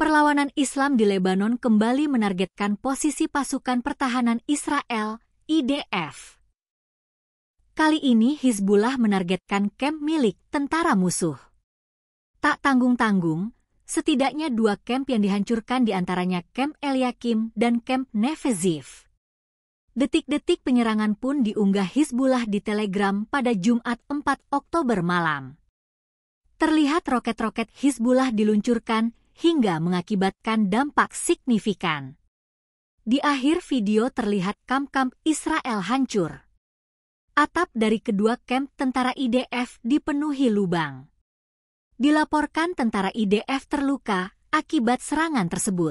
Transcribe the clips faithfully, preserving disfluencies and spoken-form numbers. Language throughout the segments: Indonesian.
Perlawanan Islam di Lebanon kembali menargetkan posisi pasukan pertahanan Israel, I D F. Kali ini Hizbullah menargetkan kamp milik tentara musuh. Tak tanggung-tanggung, setidaknya dua kamp yang dihancurkan diantaranya kamp Eliakim dan kamp Nefeziv. Detik-detik penyerangan pun diunggah Hizbullah di Telegram pada Jumat empat Oktober malam. Terlihat roket-roket Hizbullah diluncurkan hingga mengakibatkan dampak signifikan. Di akhir video terlihat kamp-kamp Israel hancur. Atap dari kedua kamp tentara I D F dipenuhi lubang. Dilaporkan tentara I D F terluka akibat serangan tersebut.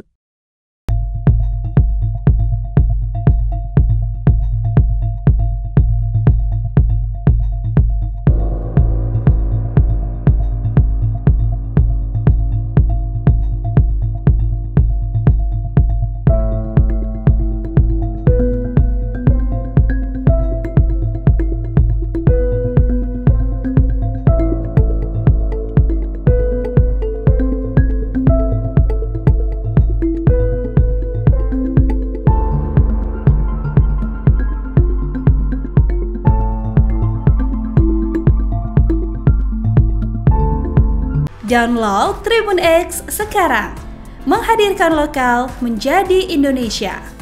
Download Tribun X sekarang, menghadirkan lokal menjadi Indonesia.